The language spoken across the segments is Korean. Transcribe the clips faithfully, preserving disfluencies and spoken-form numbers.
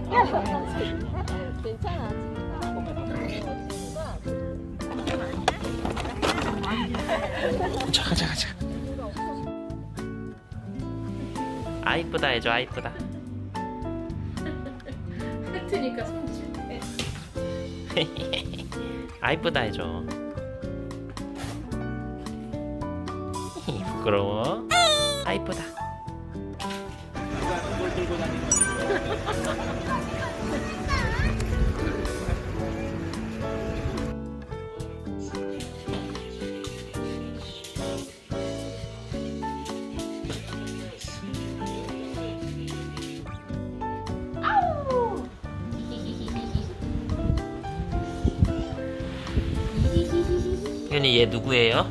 괜찮아. 자, 가자, 가자. 아 이쁘다 해줘. 아 이쁘다. 뱉으니까 손질. 아 이쁘다 해줘. 부끄러워. 아 이쁘다. 현이 얘 누구예요?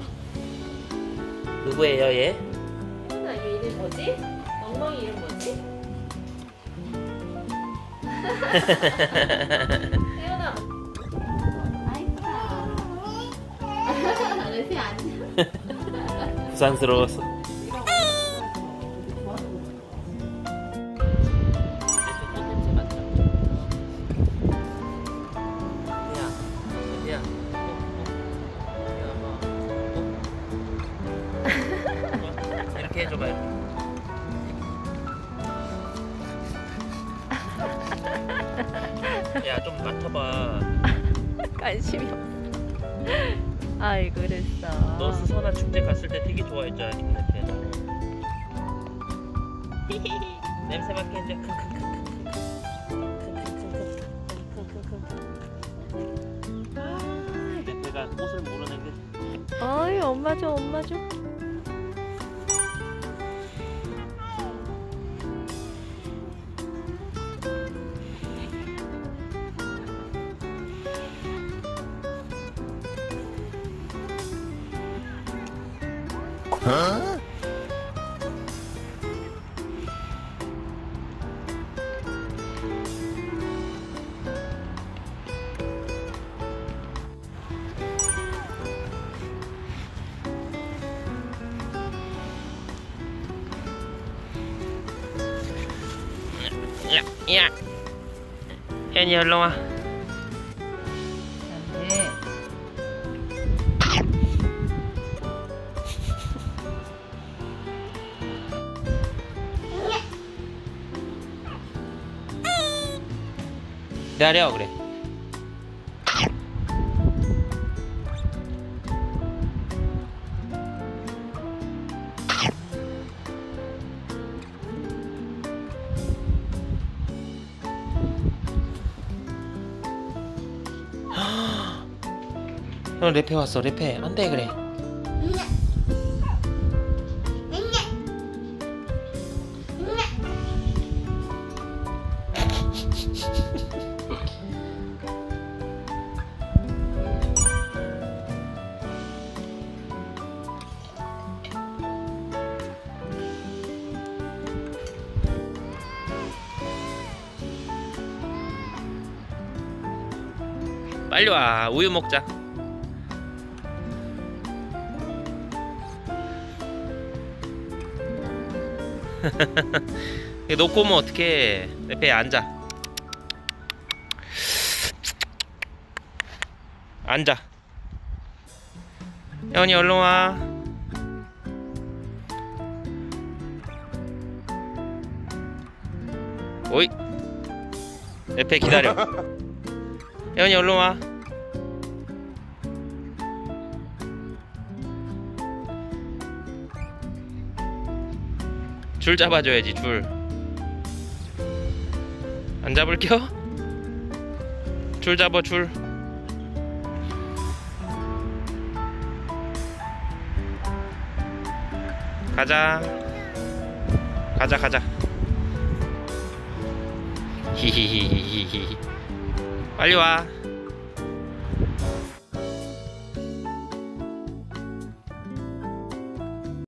누구예요 얘? 혜연아, 얘 이름 뭐지? 엉망이 이름 뭐지? 혜연아. 아이쁘다. 레피 앉아. 부산스러웠어. 이렇게 해줘봐. 야, 좀 맡아봐. 관심이 없어. 아이고, 그랬어. 너 수선화 축제 갔을 때 되게 좋아했잖아, 이렇게. 냄새 맡게 해줘. 내가 꽃을 모르는 게. 어이, 엄마 줘, 엄마 줘. 어? 야, 야, 혜연이 얼른 와. 네. 기다려 그래. 형 랩해 왔어. 랩해. 안돼 그래. 빨리 와. 우유 먹자. 이거 놓고 오면 어떡해. 내 배에 앉아. 앉아. 혜원이 얼른 와. 오이. 내 배 기다려. 혜원이 얼른 와. 줄 잡아줘야지. 줄 안 잡을겨? 줄 잡아. 줄 가자. 가자 가자. 히히히히히. 빨리 와.